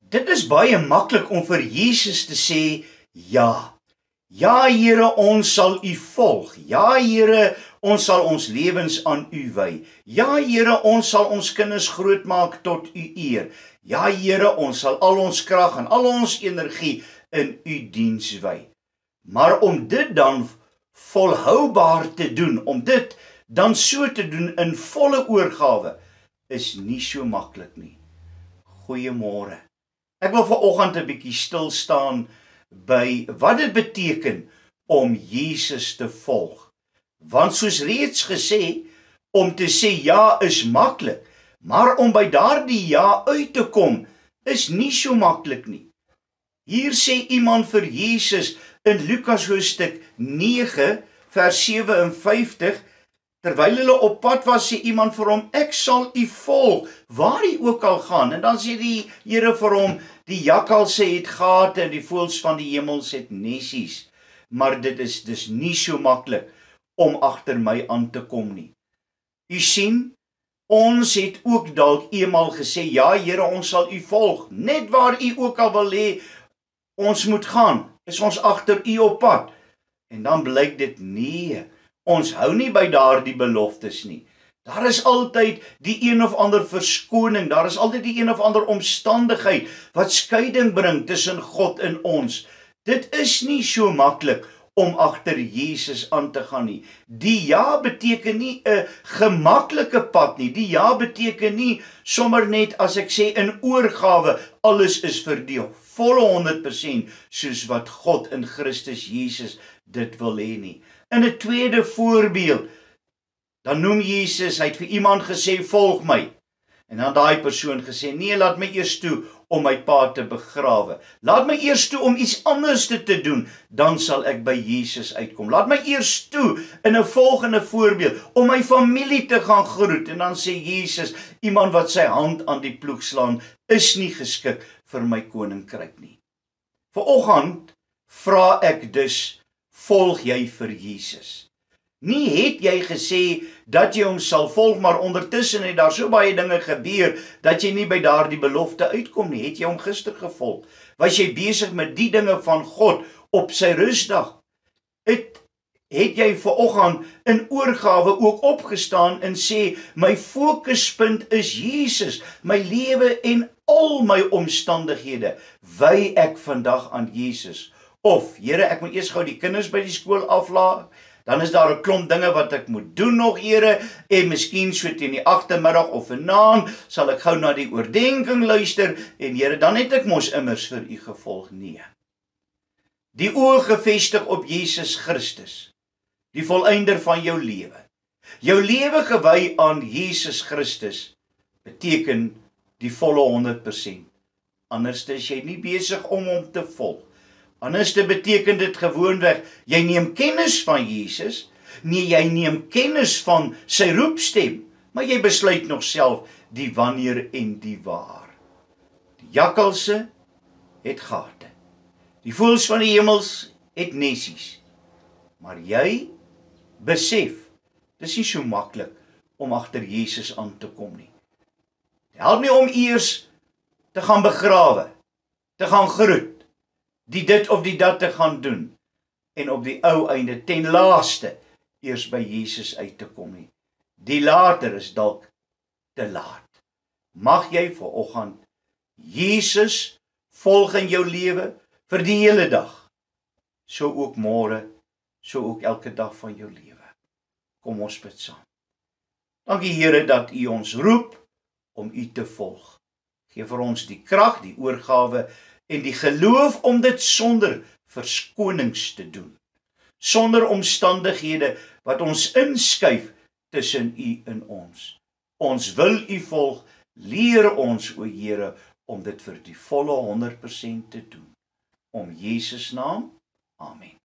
Dit is baie maklik om vir Jesus te sê, ja. Ja, Here, ons sal U volg. Ja, Here, ons sal ons lewens aan U wy. Ja, Here, ons sal ons kinders grootmaak tot U eer. Ja, Here, ons sal al ons krag en al ons energie in U diens wy. Maar om dit dan volhoubaar te doen, om dit dan so te doen in volle oorgawe, is nie so maklik nie. Goeiemôre. Ek wil vanoggend 'n bietjie stil staan by wat dit beteken om Jesus te volg. Want soos reeds gesê, om te sê ja is maklik, maar om by daardie ja uit te kom is nie so maklik nie. Hier sê iemand vir Jesus in Lukas hoofstuk 9 vers 57, terwyl hulle op pad was, sê iemand vir hom, ek sal U volg, waar U ook al gaan. En dan sê die Here vir hom, die jakkalse het gate en die voëls van die hemels het nesies. Maar dit is dus nie so maklik om agter my aan te kom nie. U sien, ons het ook dalk eenmal gesê, ja Here, ons sal U volg. Net waar U ook al wil hê, ons moet gaan, is ons agter U op pad. En dan blyk dit nee, ons hou nie by daardie beloftes nie. Daar is altyd die een of ander verskoning, daar is altyd die een of ander omstandigheid wat skeiding bring tussen God en ons. Dit is nie so maklik om agter Jesus aan te gaan nie. Die ja beteken nie 'n gemaklike pad nie. Die ja beteken nie sommer net as ek sê in oorgawe, alles is vir die volle 100% soos wat God in Christus Jesus dit wil hê nie. In 'n tweede voorbeeld, dan noem Jesus, hy het vir iemand gesê, volg my. En dan daai persoon gesê, nee, laat my eers toe om my pa te begrawe. Laat my eers toe om iets anders te doen, dan sal ek by Jesus uitkom. Laat my eers toe, in 'n volgende voorbeeld, om my familie te gaan groet. En dan sê Jesus, iemand wat sy hand aan die ploeg slaan, is nie geskik vir my koninkryk nie. Vanoggend vra ek dus, volg jy vir Jesus? Nie het jy gesê dat jy hom sal volg, maar ondertussen het daar so baie dinge gebeur, dat jy nie by daardie belofte uitkom nie. Het jy hom gister gevolg? Was jy besig met die dinge van God op sy rusdag? Het jy vanoggend in oorgawe ook opgestaan en sê, my fokuspunt is Jesus, my lewe en al my omstandighede, wy ek vandag aan Jesus? Of, Here, ek moet eers gou die kinders by die skool aflaai, dan is daar 'n klomp dinge wat ek moet doen nog, Here, en miskien so teen die agtermiddag of vanaand sal ek gou na die oordeenking luister, en Here, dan het ek mos immers vir U gevolg. Nee. Die oë gefestig op Jesus Christus, die volëinder van jou lewe. Jou lewe gewy aan Jesus Christus beteken die volle 100%. Anders is jy nie besig om hom te volg. Anders beteken dit gewoonweg, jy neem kennis van Jesus, nee, jy neem kennis van sy roepstem, maar jy besluit nog self die wanneer en die waar. Die jakkalse het gate, die voëls van die hemels het nesies, maar jy besef, dis nie so maklik om agter Jesus aan te kom nie. Het help nie om eers te gaan begrawe, te gaan groet, die dit of die dat te gaan doen, en op die ou einde, ten laaste, eers by Jesus uit te kom nie. Die later is dalk te laat. Mag jy vanoggend Jesus volg in jou lewe vir die hele dag, so ook môre, so ook elke dag van jou lewe. Kom ons bid saam. Dankie Here dat U ons roep om U te volg. Gee vir ons die krag, die oorgawe en die geloof om dit sonder verskonings te doen. Sonder omstandighede wat ons inskuif tussen U en ons. Ons wil U volg, leer ons, o Here, om dit vir die volle 100% te doen. Om Jesus naam, amen.